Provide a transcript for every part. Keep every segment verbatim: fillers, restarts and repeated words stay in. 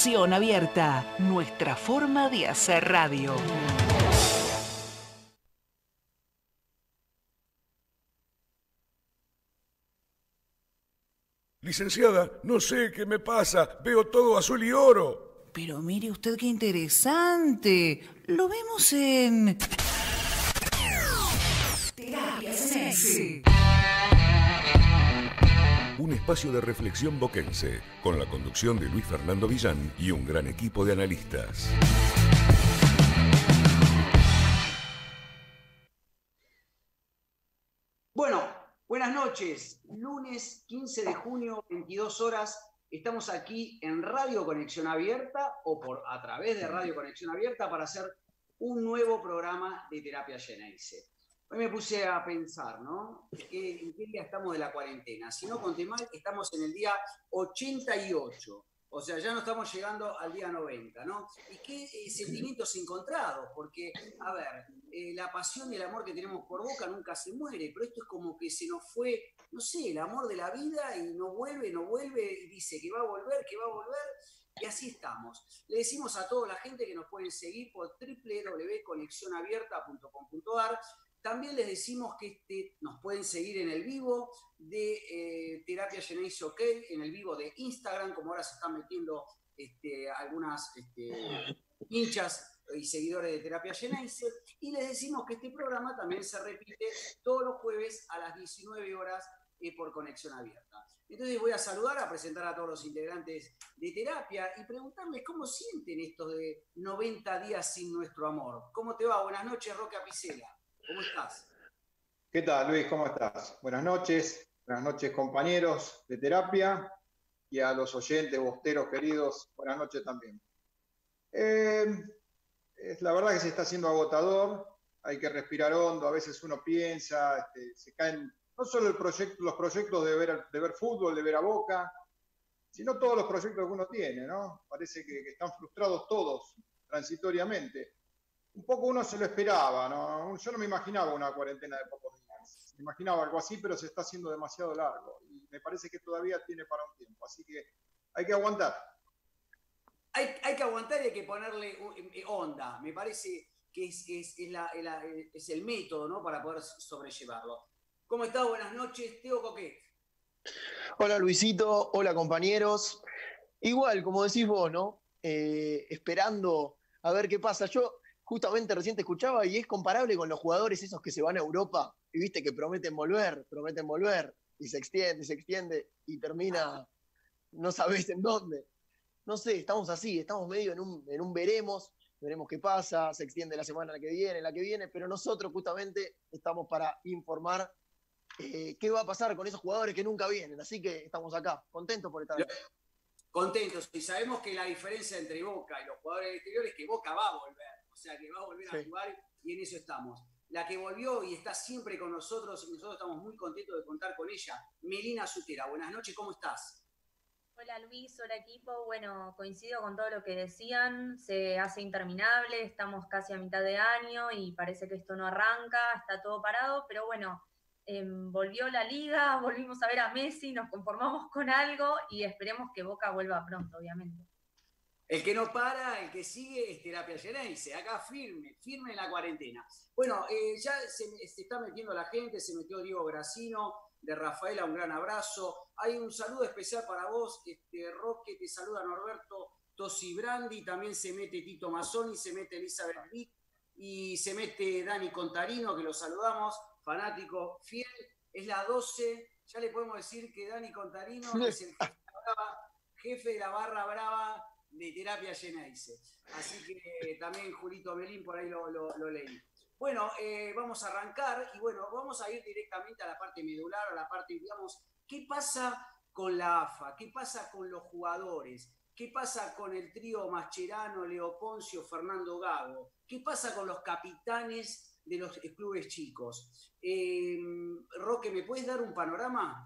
Conexión Abierta, nuestra forma de hacer radio. Licenciada, no sé qué me pasa, veo todo azul y oro. Pero mire usted qué interesante. Lo vemos en... Terapia Ceneice. Un espacio de reflexión boquense, con la conducción de Luis Fernando Villán y un gran equipo de analistas. Bueno, buenas noches. Lunes quince de junio, veintidós horas. Estamos aquí en Radio Conexión Abierta o por a través de Radio Conexión Abierta para hacer un nuevo programa de Terapia Ceneice. Hoy me puse a pensar, ¿no? ¿En qué día estamos de la cuarentena? Si no conté mal, estamos en el día ochenta y ocho. O sea, ya no estamos llegando al día noventa, ¿no? Y qué eh, sentimientos encontrados, porque, a ver, eh, la pasión y el amor que tenemos por Boca nunca se muere, pero esto es como que se nos fue, no sé, el amor de la vida y no vuelve, no vuelve, y dice que va a volver, que va a volver, y así estamos. Le decimos a toda la gente que nos pueden seguir por doble u doble u doble u punto conexión abierta punto com punto a r. También les decimos que este, nos pueden seguir en el vivo de eh, Terapia Ceneice OK, en el vivo de Instagram, como ahora se están metiendo este, algunas este, hinchas y seguidores de Terapia Ceneice. Y les decimos que este programa también se repite todos los jueves a las diecinueve horas eh, por Conexión Abierta. Entonces voy a saludar, a presentar a todos los integrantes de Terapia y preguntarles cómo sienten estos de noventa días sin nuestro amor. ¿Cómo te va? Buenas noches, Roque Apicela. ¿Cómo estás? ¿Qué tal, Luis? ¿Cómo estás? Buenas noches, buenas noches, compañeros de Terapia, y a los oyentes, bosteros queridos, buenas noches también. Eh, es la verdad que se está haciendo agotador, hay que respirar hondo, a veces uno piensa, este, se caen no solo el proyecto, los proyectos de ver, de ver fútbol, de ver a Boca, sino todos los proyectos que uno tiene, ¿no? Parece que, que están frustrados todos, transitoriamente. Un poco uno se lo esperaba, ¿no? Yo no me imaginaba una cuarentena de pocos días. Me imaginaba algo así, pero se está haciendo demasiado largo. Y me parece que todavía tiene para un tiempo. Así que hay que aguantar. Hay, hay que aguantar y hay que ponerle onda. Me parece que es, es, es, la, es, la, es el método, ¿no? Para poder sobrellevarlo. ¿Cómo estás? Buenas noches, Teo Coquet. Hola, Luisito. Hola, compañeros. Igual, como decís vos, ¿no? Eh, esperando a ver qué pasa. Yo... Justamente recién te escuchaba y es comparable con los jugadores esos que se van a Europa y viste que prometen volver, prometen volver y se extiende, se extiende y termina no sabés en dónde. No sé, estamos así, estamos medio en un, en un veremos, veremos qué pasa, se extiende la semana que viene, la que viene, pero nosotros justamente estamos para informar eh, qué va a pasar con esos jugadores que nunca vienen. Así que estamos acá, contentos por estar aquí. Contentos, y sabemos que la diferencia entre Boca y los jugadores del exterior es que Boca va a volver. O sea, que va a volver sí. a jugar y en eso estamos. La que volvió y está siempre con nosotros, y nosotros estamos muy contentos de contar con ella, Melina Sutera. Buenas noches, ¿cómo estás? Hola Luis, hola equipo. Bueno, coincido con todo lo que decían, se hace interminable, estamos casi a mitad de año y parece que esto no arranca, está todo parado, pero bueno, eh, volvió la liga, volvimos a ver a Messi, nos conformamos con algo y esperemos que Boca vuelva pronto, obviamente. El que no para, el que sigue es Terapia Ceneice, acá firme, firme en la cuarentena. Bueno, eh, ya se, se está metiendo la gente, se metió Diego Gracino, de Rafaela, un gran abrazo. Hay un saludo especial para vos, este, Roque, te saluda Norberto Tosi Brandi, también se mete Tito Mazzoni, se mete Elizabeth Vick y se mete Dani Contarino, que lo saludamos, fanático fiel, es la doce, ya le podemos decir que Dani Contarino es el jefe de la, brava, jefe de la barra brava de Terapia Ceneice. Así que también Julito Belín por ahí lo, lo, lo leí. Bueno, eh, vamos a arrancar y bueno, vamos a ir directamente a la parte medular, a la parte, digamos, ¿qué pasa con la A F A? ¿Qué pasa con los jugadores? ¿Qué pasa con el trío Mascherano, Leo Poncio, Fernando Gago? ¿Qué pasa con los capitanes de los clubes chicos? Eh, Roque, ¿me puedes dar un panorama?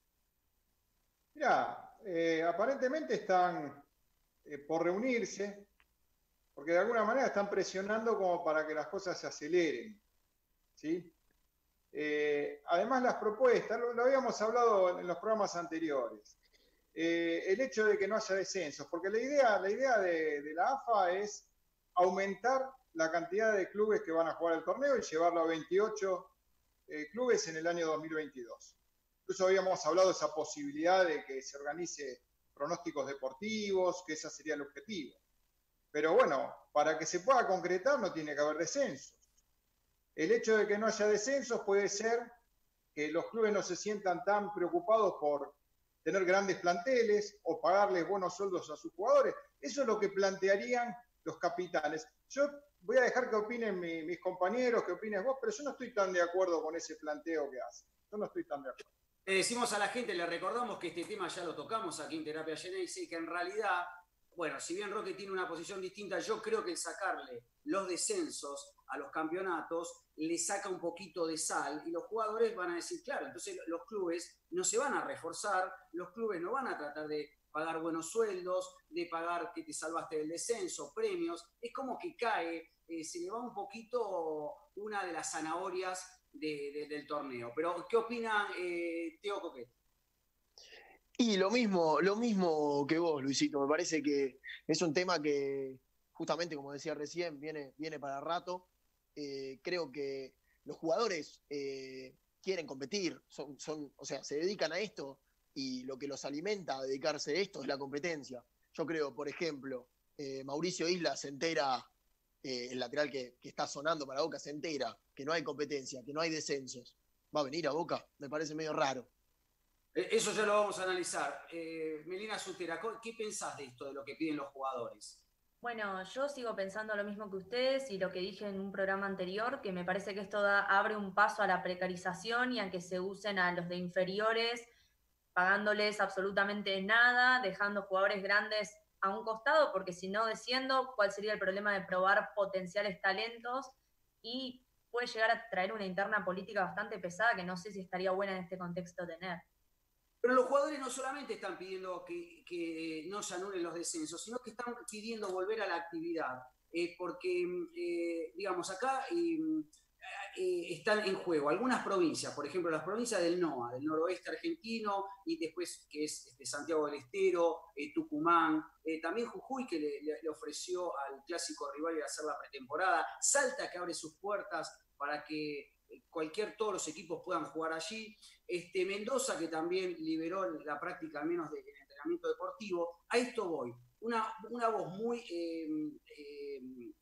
Mirá, eh, aparentemente están eh, por reunirse, porque de alguna manera están presionando como para que las cosas se aceleren, ¿sí? Eh, además las propuestas, lo, lo habíamos hablado en los programas anteriores, eh, el hecho de que no haya descensos, porque la idea, la idea de, de la A F A es aumentar la cantidad de clubes que van a jugar el torneo y llevarlo a veintiocho eh, clubes en el año dos mil veintidós. Incluso habíamos hablado de esa posibilidad de que se organice pronósticos deportivos, que ese sería el objetivo. Pero bueno, para que se pueda concretar no tiene que haber descensos. El hecho de que no haya descensos puede ser que los clubes no se sientan tan preocupados por tener grandes planteles o pagarles buenos sueldos a sus jugadores. Eso es lo que plantearían los capitanes. Yo voy a dejar que opinen mi, mis compañeros, que opines vos, pero yo no estoy tan de acuerdo con ese planteo que hacen. Yo no estoy tan de acuerdo. Le decimos a la gente, le recordamos que este tema ya lo tocamos aquí en Terapia Geneise y que en realidad, bueno, si bien Roque tiene una posición distinta, yo creo que el sacarle los descensos a los campeonatos le saca un poquito de sal y los jugadores van a decir, claro, entonces los clubes no se van a reforzar, los clubes no van a tratar de pagar buenos sueldos, de pagar que te salvaste del descenso, premios, es como que cae, eh, se le va un poquito una de las zanahorias de, de, del torneo. Pero, ¿qué opina eh, Teo Coquet? Y lo mismo, lo mismo que vos, Luisito, me parece que es un tema que, justamente como decía recién, viene, viene para rato. Eh, creo que los jugadores eh, quieren competir, son, son, o sea, se dedican a esto y lo que los alimenta a dedicarse a esto es la competencia. Yo creo, por ejemplo, eh, Mauricio Isla se entera, eh, el lateral que, que está sonando para Boca, se entera que no hay competencia, que no hay descensos. ¿Va a venir a Boca? Me parece medio raro. Eso ya lo vamos a analizar. Eh, Melina Sutera, ¿qué pensás de esto, de lo que piden los jugadores? Bueno, yo sigo pensando lo mismo que ustedes y lo que dije en un programa anterior, que me parece que esto da, abre un paso a la precarización y a que se usen a los de inferiores, pagándoles absolutamente nada, dejando jugadores grandes a un costado, porque si no desciendo, ¿cuál sería el problema de probar potenciales talentos? Y puede llegar a traer una interna política bastante pesada que no sé si estaría buena en este contexto tener. Pero los jugadores no solamente están pidiendo que, que no se anulen los descensos, sino que están pidiendo volver a la actividad. Eh, porque, eh, digamos, acá eh, eh, están en juego algunas provincias, por ejemplo, las provincias del NOA, del noroeste argentino, y después que es este, Santiago del Estero, eh, Tucumán, eh, también Jujuy, que le, le ofreció al clásico rival hacer la pretemporada, Salta, que abre sus puertas para que cualquier, todos los equipos puedan jugar allí, este, Mendoza, que también liberó la práctica al menos del entrenamiento deportivo. A esto voy, una, una voz muy eh, eh,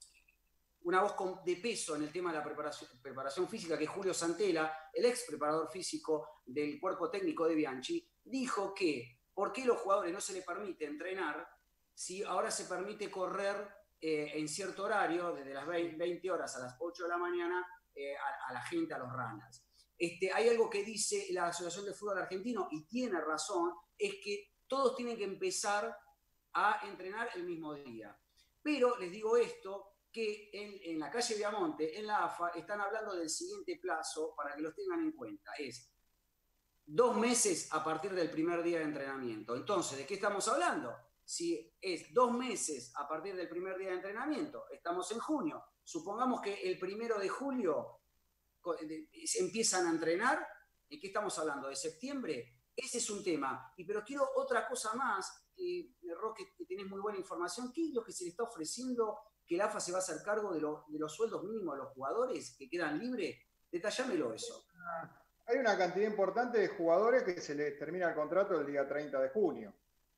una voz con, de peso en el tema de la preparación, preparación física, que Julio Santella, el ex preparador físico del cuerpo técnico de Bianchi, dijo que ¿por qué los jugadores no se les permite entrenar si ahora se permite correr eh, en cierto horario, desde las veinte horas a las ocho de la mañana, Eh, a, a la gente, a los runners? Este, hay algo que dice la Asociación de Fútbol Argentino, y tiene razón, es que todos tienen que empezar a entrenar el mismo día. Pero les digo esto, que en, en la calle Viamonte, en la A F A, están hablando del siguiente plazo para que los tengan en cuenta. Es dos meses a partir del primer día de entrenamiento. Entonces, ¿de qué estamos hablando? Si es dos meses a partir del primer día de entrenamiento, estamos en junio, supongamos que el primero de julio empiezan a entrenar, ¿de qué estamos hablando? ¿De septiembre? Ese es un tema. Y pero quiero otra cosa más, eh, Roque, que tenés muy buena información. ¿Qué es lo que se le está ofreciendo? ¿Que la A F A se va a hacer cargo de, lo, de los sueldos mínimos a los jugadores que quedan libres? Detallámelo eso. Hay una cantidad importante de jugadores que se les termina el contrato el día treinta de junio.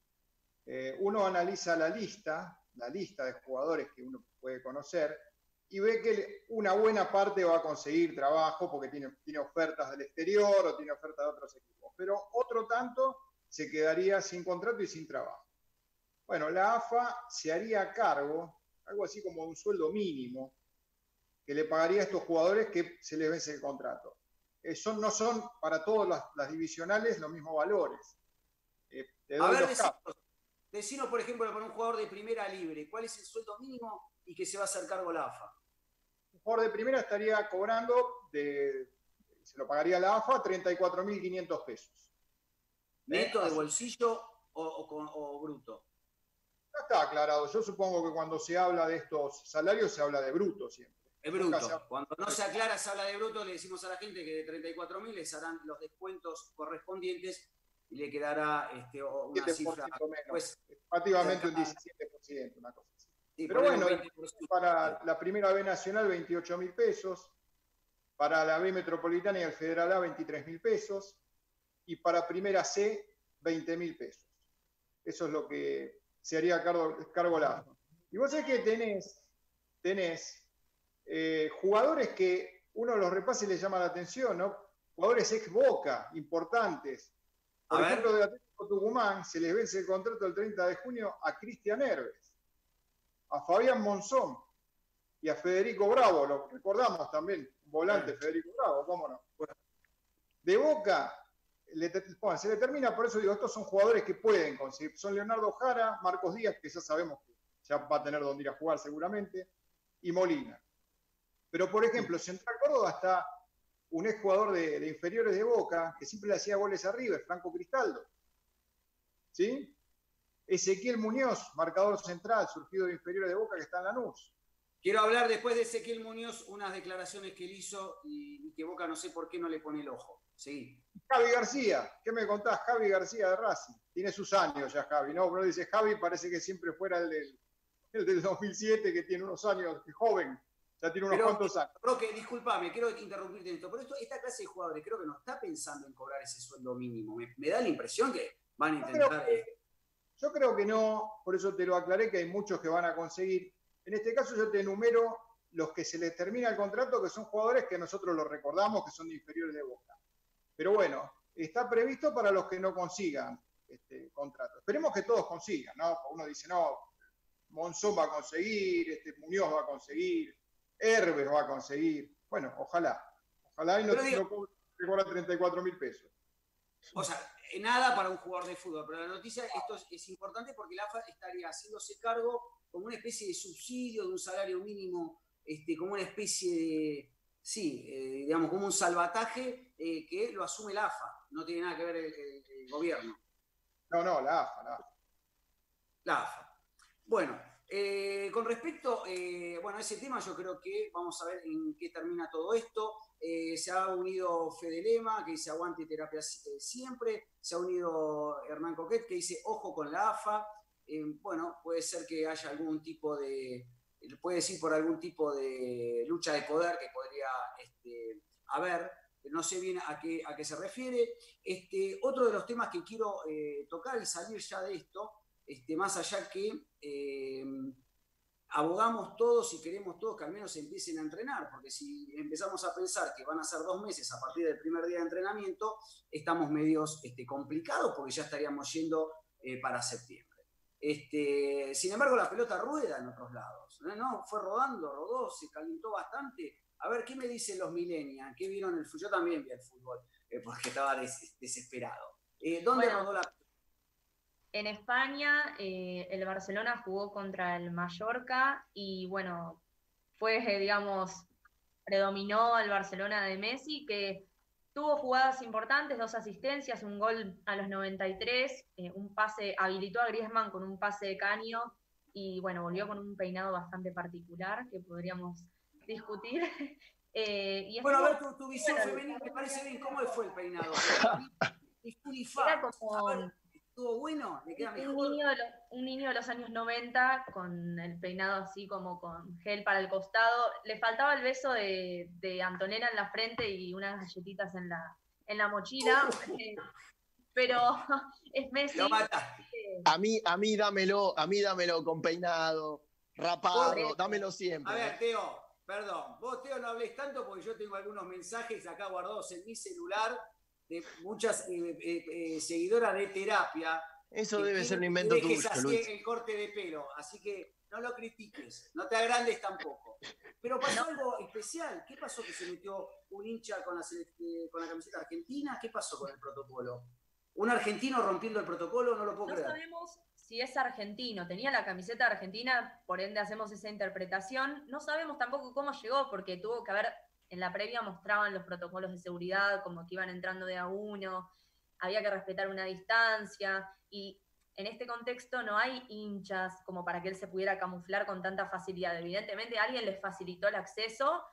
Eh, uno analiza la lista, la lista de jugadores que uno puede conocer, y ve que una buena parte va a conseguir trabajo porque tiene, tiene ofertas del exterior o tiene ofertas de otros equipos, pero otro tanto se quedaría sin contrato y sin trabajo. Bueno, la A F A se haría cargo, algo así como un sueldo mínimo, que le pagaría a estos jugadores que se les vence el contrato. Eh, son, no son para todas las, las divisionales los mismos valores. Eh, te doy a ver, los decinos, decinos, por ejemplo, para un jugador de primera libre, ¿cuál es el sueldo mínimo y que se va a hacer cargo la A F A? Un jugador de primera estaría cobrando, de, se lo pagaría la A F A, treinta y cuatro mil quinientos pesos. ¿Neto, de bolsillo o, o, o bruto? No está aclarado. Yo supongo que cuando se habla de estos salarios se habla de bruto siempre. Es bruto. Cuando no se aclara, se habla de bruto, le decimos a la gente que de treinta y cuatro mil les harán los descuentos correspondientes y le quedará este, una cifra pues, estimativamente un diecisiete por ciento, una cosa así. Sí, pero bueno, veinte para la primera B nacional veintiocho mil pesos, para la B metropolitana y el Federal A veintitrés mil pesos, y para primera C veinte mil pesos. Eso es lo que se haría cargo, cargo la A F A. Y vos sabés que tenés, tenés eh, jugadores que uno los repasa y les llama la atención, ¿no? Jugadores ex Boca, importantes. Por a ejemplo, ver. de Atlético Tucumán se les vence el contrato el treinta de junio a Cristian Herves, a Fabián Monzón y a Federico Bravo, lo recordamos también, un volante sí. Federico Bravo, cómo no. Bueno, de Boca, le, bueno, se le termina, por eso digo, estos son jugadores que pueden conseguir. Son Leonardo Jara, Marcos Díaz, que ya sabemos que ya va a tener donde ir a jugar seguramente, y Molina. Pero, por ejemplo, Central Córdoba está un ex jugador de, de inferiores de Boca, que siempre le hacía goles a River, Franco Cristaldo. ¿Sí? Ezequiel Muñoz, marcador central, surgido de inferiores de Boca, que está en Lanús. Quiero hablar después de Ezequiel Muñoz, unas declaraciones que él hizo y, y que Boca no sé por qué no le pone el ojo. Sí. Javi García, ¿qué me contás? Javi García de Racing. Tiene sus años ya Javi, ¿no? Pero dice Javi, parece que siempre fuera el del, el del dos mil siete, que tiene unos años, que joven. Ya tiene unos pero, cuantos años. Roque, discúlpame, quiero interrumpirte en esto, pero esto, esta clase de jugadores creo que no está pensando en cobrar ese sueldo mínimo. Me, me da la impresión que van a intentar... Yo creo que, yo creo que no, por eso te lo aclaré, que hay muchos que van a conseguir. En este caso yo te enumero los que se les termina el contrato, que son jugadores que nosotros los recordamos, que son de inferiores de Boca. Pero bueno, está previsto para los que no consigan este contrato. Esperemos que todos consigan, ¿no? Uno dice, no, Monzón va a conseguir, este, Muñoz va a conseguir, Herves va a conseguir. Bueno, ojalá. Ojalá y no, digo, no cobra treinta y cuatro mil pesos. O sea, nada para un jugador de fútbol, pero la noticia, esto es, es importante porque la A F A estaría haciéndose cargo como una especie de subsidio de un salario mínimo, este, como una especie de, sí, eh, digamos, como un salvataje eh, que lo asume la A F A. No tiene nada que ver el, el, el gobierno. No, no, la A F A, la A F A. La A F A. Bueno, eh, con respecto eh, bueno, a ese tema, yo creo que vamos a ver en qué termina todo esto. Eh, se ha unido Fede Lema, que dice aguante terapia eh, siempre. Se ha unido Hernán Coquet, que dice ojo con la A F A. Eh, bueno, puede ser que haya algún tipo de, puede decir por algún tipo de lucha de poder que podría este, haber. No sé bien a qué, a qué se refiere. Este, otro de los temas que quiero eh, tocar y salir ya de esto, este, más allá que eh, abogamos todos y queremos todos que al menos se empiecen a entrenar, porque si empezamos a pensar que van a ser dos meses a partir del primer día de entrenamiento, estamos medios este, complicados porque ya estaríamos yendo eh, para septiembre. Este, sin embargo, la pelota rueda en otros lados, ¿no? ¿no? Fue rodando, rodó, se calentó bastante. A ver, ¿qué me dicen los millennials? ¿Qué vieron el fútbol? Yo también vi el fútbol, eh, porque estaba des desesperado. Eh, ¿Dónde bueno, rodó la pelota? En España, eh, el Barcelona jugó contra el Mallorca y, bueno, fue, eh, digamos, predominó el Barcelona de Messi, que tuvo jugadas importantes, dos asistencias, un gol a los noventa y tres, eh, un pase, habilitó a Griezmann con un pase de caño y, bueno, volvió con un peinado bastante particular que podríamos discutir. eh, y bueno, a ver, tu, tu visión bueno, femenina, ¿te parece bien? ¿Cómo fue el peinado? Era como... ¿Estuvo bueno? ¿Le queda mejor? Un niño, de los, un niño de los años noventa con el peinado así como con gel para el costado. Le faltaba el beso de, de Antonella en la frente y unas galletitas en la, en la mochila. Eh, pero es Messi. A mí, a mí dámelo, a mí dámelo con peinado, rapado, dámelo siempre. A ver, Teo, perdón. Vos, Teo, no hables tanto porque yo tengo algunos mensajes acá guardados en mi celular de muchas eh, eh, eh, seguidoras de terapia. Eso debe ser un invento tuyo, así Luis. El corte de pelo, así que no lo critiques, no te agrandes tampoco. Pero pasó algo especial. ¿Qué pasó que se metió un hincha con la, eh, con la camiseta argentina? ¿Qué pasó con el protocolo? ¿Un argentino rompiendo el protocolo? No lo puedo no creer. No sabemos si es argentino. Tenía la camiseta argentina, por ende hacemos esa interpretación. No sabemos tampoco cómo llegó, porque tuvo que haber... En la previa mostraban los protocolos de seguridad, como que iban entrando de a uno, había que respetar una distancia, y en este contexto no hay hinchas como para que él se pudiera camuflar con tanta facilidad. Evidentemente alguien les facilitó el acceso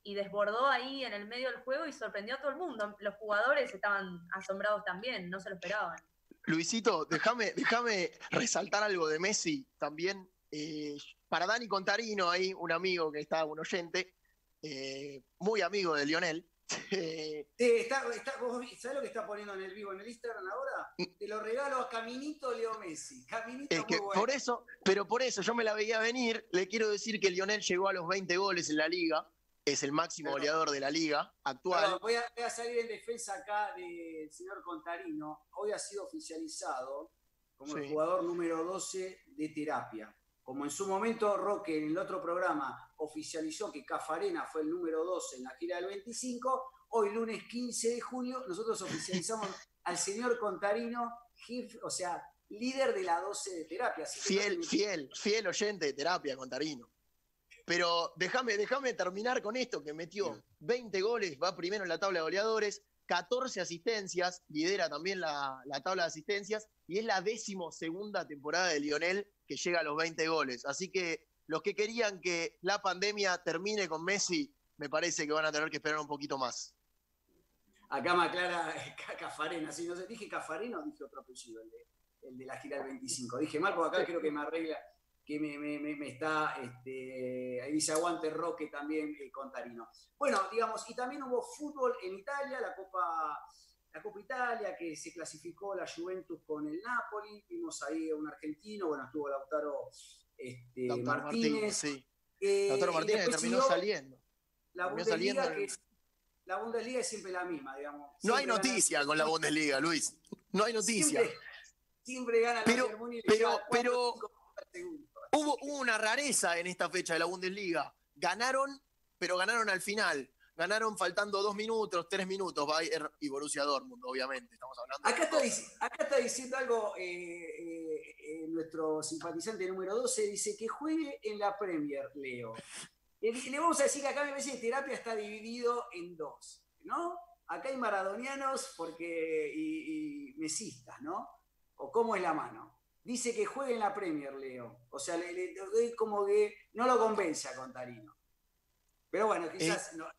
y desbordó ahí en el medio del juego y sorprendió a todo el mundo. Los jugadores estaban asombrados también, no se lo esperaban. Luisito, déjame, déjame resaltar algo de Messi también. Eh, para Dani Contarino, ahí un amigo que está, un oyente, eh, muy amigo de Lionel. Sí, está, está, ¿sabes lo que está poniendo en el vivo en el Instagram ahora? Te lo regalo a Caminito Leo Messi. Caminito es que muy bueno. por eso, pero por eso yo me la veía venir. Le quiero decir que Lionel llegó a los veinte goles en la liga. Es el máximo Perdón. goleador de la liga actual. Perdón, voy, a, voy a salir en defensa acá del señor Contarino. Hoy ha sido oficializado como sí. el jugador número doce de Terapia. Como en su momento Roque en el otro programa oficializó que Cafarena fue el número doce en la gira del veinticinco, hoy lunes quince de junio nosotros oficializamos al señor Contarino, o sea, líder de la doce de Terapia. Así fiel, no fiel, fiel oyente de Terapia, Contarino. Pero déjame, déjame terminar con esto, que metió veinte goles, va primero en la tabla de goleadores, catorce asistencias, lidera también la, la tabla de asistencias, y es la décimo segunda temporada de Lionel que llega a los veinte goles. Así que los que querían que la pandemia termine con Messi, me parece que van a tener que esperar un poquito más. Acá me aclara Cafarena, si no sé, dije Cafarena o dije otro apellido, el de, el de la gira del veinticinco. Dije mal, porque acá creo que me arregla, que me, me, me, me está, este, ahí dice aguante Roque también, eh, Contarino. Bueno, digamos, y también hubo fútbol en Italia, la Copa, la Copa Italia, que se clasificó la Juventus con el Napoli, vimos ahí a un argentino, bueno, estuvo Lautaro, este, Lautaro Martínez. Martínez, sí. Eh, Lautaro Martínez terminó saliendo. La terminó Bundesliga, saliendo. que es, la Bundesliga es siempre la misma, digamos. No hay Siempre noticia gana, con la Bundesliga, Luis. No hay noticia. Siempre, siempre gana pero, la Germania y pero, cuatro, pero cinco, segundos. Hubo, hubo una rareza en esta fecha de la Bundesliga. Ganaron, pero ganaron al final. Ganaron faltando dos minutos, tres minutos, Bayern y Borussia Dortmund, obviamente. Estamos hablando Acá, de está, acá está diciendo algo eh, eh, eh, nuestro simpatizante número doce, dice que juegue en la Premier, Leo. Le, le vamos a decir que acá me parece que Terapia está dividido en dos, ¿no? Acá hay maradonianos porque, y, y mesistas, ¿no? O cómo es la mano. Dice que juegue en la Premier, Leo. O sea, le, le, le, como que no lo convence a Contarino. Pero bueno, quizás... Eh, no.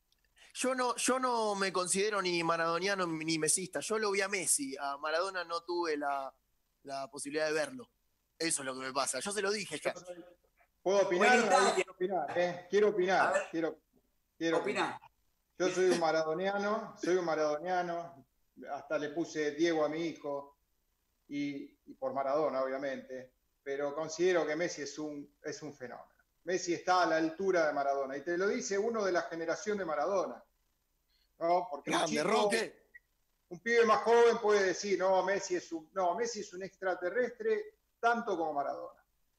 Yo no, yo no me considero ni maradoniano ni mesista. Yo lo vi a Messi. A Maradona no tuve la, la posibilidad de verlo. Eso es lo que me pasa. Yo se lo dije ya. ¿Puedo opinar? Bueno, quiero opinar, ¿eh? Quiero opinar. Ver, quiero, quiero opinar. Yo soy un maradoniano, soy un maradoniano. Hasta le puse Diego a mi hijo. Y, y por Maradona, obviamente. Pero considero que Messi es un, es un fenómeno. Messi está a la altura de Maradona. Y te lo dice uno de la generación de Maradona. ¿No? Porque Grande, un, chico, Roque. un pibe más joven puede decir, no, Messi es un, no, Messi es un extraterrestre tanto como Maradona.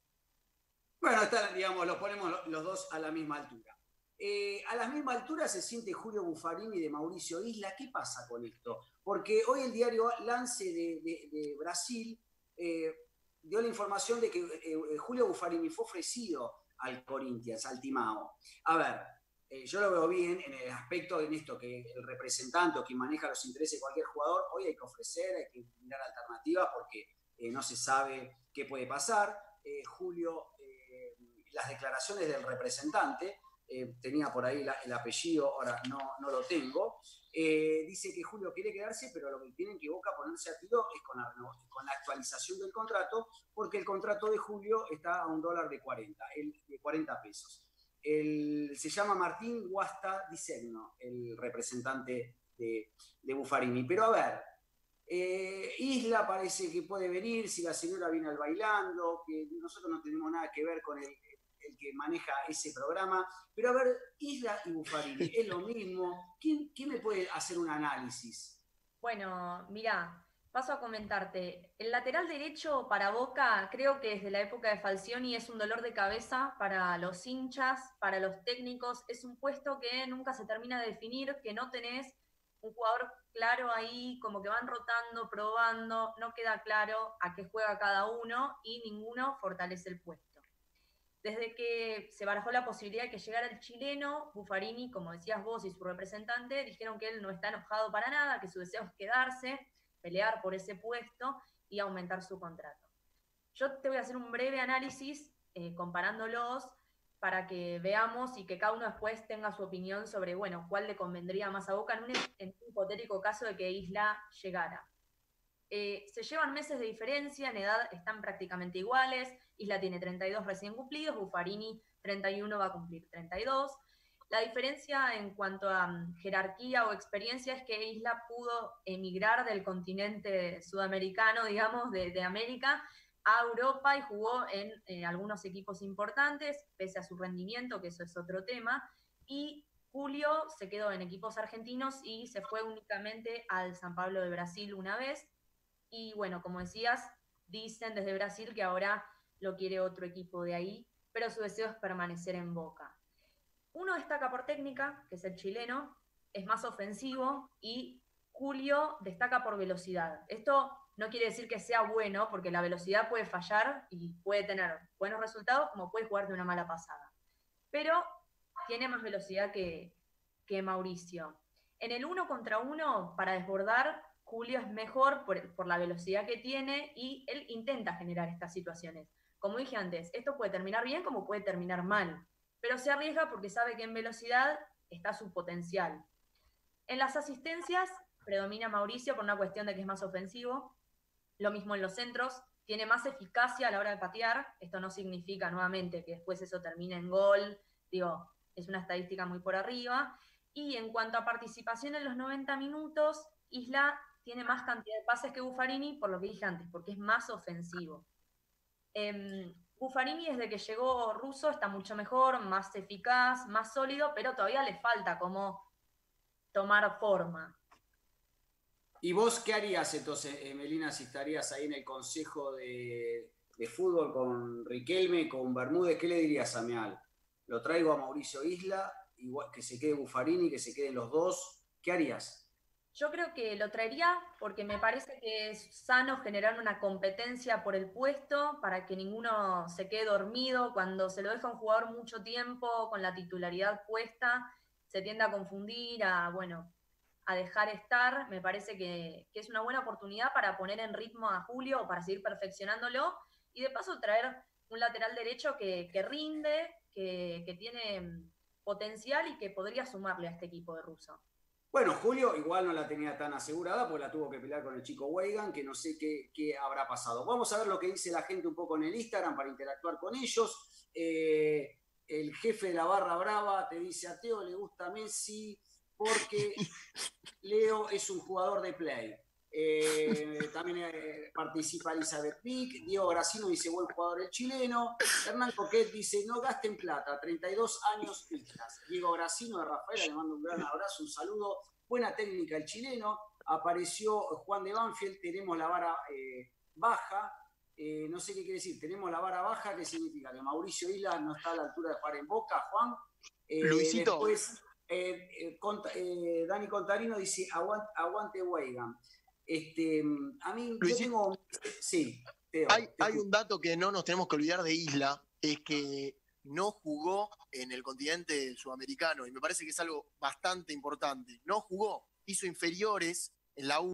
Bueno, está, digamos, los ponemos los dos a la misma altura. Eh, a la misma altura se siente Julio Buffarini de Mauricio Isla. ¿Qué pasa con esto? Porque hoy el diario Lance de, de, de Brasil eh, dio la información de que eh, Julio Buffarini fue ofrecido al Corinthians, al Timao. A ver, eh, yo lo veo bien en el aspecto en esto que el representante o quien maneja los intereses de cualquier jugador, hoy hay que ofrecer, hay que mirar alternativas porque eh, no se sabe qué puede pasar. Eh, Julio, eh, las declaraciones del representante, eh, tenía por ahí la, el apellido, ahora no, no lo tengo, eh, dice que Julio quiere quedarse, pero lo que tienen que Boca ponerse a tiro es con la, con la actualización del contrato, porque el contrato de Julio está a un dólar de cuarenta, el, de cuarenta pesos. El, se llama Martín Guasta Disegno, el representante de, de Buffarini. Pero a ver, eh, Isla parece que puede venir, si la señora viene al bailando, que nosotros no tenemos nada que ver con el, el que maneja ese programa. Pero a ver, Isla y Buffarini, ¿es lo mismo? ¿Quién, quién me puede hacer un análisis? Bueno, mirá. Paso a comentarte. El lateral derecho para Boca, creo que desde la época de Falcioni es un dolor de cabeza para los hinchas, para los técnicos. Es un puesto que nunca se termina de definir, que no tenés un jugador claro ahí, como que van rotando, probando, no queda claro a qué juega cada uno y ninguno fortalece el puesto. Desde que se barajó la posibilidad de que llegara el chileno, Buffarini, como decías vos y su representante, dijeron que él no está enojado para nada, que su deseo es quedarse, pelear por ese puesto y aumentar su contrato. Yo te voy a hacer un breve análisis eh, comparándolos para que veamos y que cada uno después tenga su opinión sobre, bueno, cuál le convendría más a Boca en un, en un hipotético caso de que Isla llegara. Eh, se llevan meses de diferencia, en edad están prácticamente iguales. Isla tiene treinta y dos recién cumplidos, Buffarini treinta y uno va a cumplir treinta y dos. La diferencia en cuanto a um, jerarquía o experiencia es que Isla pudo emigrar del continente sudamericano, digamos, de, de América, a Europa y jugó en eh, algunos equipos importantes, pese a su rendimiento, que eso es otro tema, y Julio se quedó en equipos argentinos y se fue únicamente al San Pablo de Brasil una vez. Y bueno, como decías, dicen desde Brasil que ahora lo quiere otro equipo de ahí, pero su deseo es permanecer en Boca. Uno destaca por técnica, que es el chileno, es más ofensivo, y Julio destaca por velocidad. Esto no quiere decir que sea bueno, porque la velocidad puede fallar y puede tener buenos resultados, como puede jugar de una mala pasada. Pero tiene más velocidad que, que Mauricio. En el uno contra uno, para desbordar, Julio es mejor por, por la velocidad que tiene y él intenta generar estas situaciones. Como dije antes, esto puede terminar bien como puede terminar mal, pero se arriesga porque sabe que en velocidad está su potencial. En las asistencias predomina Mauricio por una cuestión de que es más ofensivo. Lo mismo en los centros, tiene más eficacia a la hora de patear. Esto no significa nuevamente que después eso termine en gol. Digo, es una estadística muy por arriba. Y en cuanto a participación en los noventa minutos, Isla tiene más cantidad de pases que Buffarini, por lo que dije antes, porque es más ofensivo. Eh, Buffarini, desde que llegó Russo, está mucho mejor, más eficaz, más sólido, pero todavía le falta como tomar forma. ¿Y vos qué harías entonces, eh, Melina, si estarías ahí en el consejo de, de fútbol con Riquelme, con Bermúdez? ¿Qué le dirías a Meal? ¿Lo traigo a Mauricio Isla, igual que se quede Buffarini, que se queden los dos? ¿Qué harías? Yo creo que lo traería porque me parece que es sano generar una competencia por el puesto para que ninguno se quede dormido. Cuando se lo deja a un jugador mucho tiempo con la titularidad puesta, se tiende a confundir, a, bueno, a dejar estar. Me parece que, que es una buena oportunidad para poner en ritmo a Julio, para seguir perfeccionándolo y de paso traer un lateral derecho que, que rinde, que, que tiene potencial y que podría sumarle a este equipo de Russo. Bueno, Julio igual no la tenía tan asegurada porque la tuvo que pelear con el chico Weigand, que no sé qué, qué habrá pasado. Vamos a ver lo que dice la gente un poco en el Instagram para interactuar con ellos. Eh, el jefe de la barra brava te dice: a Teo le gusta Messi porque Leo es un jugador de play. Eh, también eh, participa Elizabeth Pic. Diego Gracino dice: buen jugador el chileno. Hernán Coquet dice: no gasten plata, treinta y dos años extras. Diego Gracino de Rafaela, le mando un gran abrazo, un saludo. Buena técnica el chileno. Apareció Juan de Banfield: tenemos la vara eh, baja. Eh, no sé qué quiere decir, tenemos la vara baja, ¿qué significa? Que Mauricio Isla no está a la altura de jugar en Boca, Juan. Eh, Luisito. Después, eh, eh, Cont eh, Dani Contarino dice: aguante, aguante Weigand. Este, a mí, Luisito, yo tengo... Sí, Teo, hay, hay un dato que no nos tenemos que olvidar de Isla, es que no jugó en el continente sudamericano, y me parece que es algo bastante importante. No jugó, hizo inferiores en la U.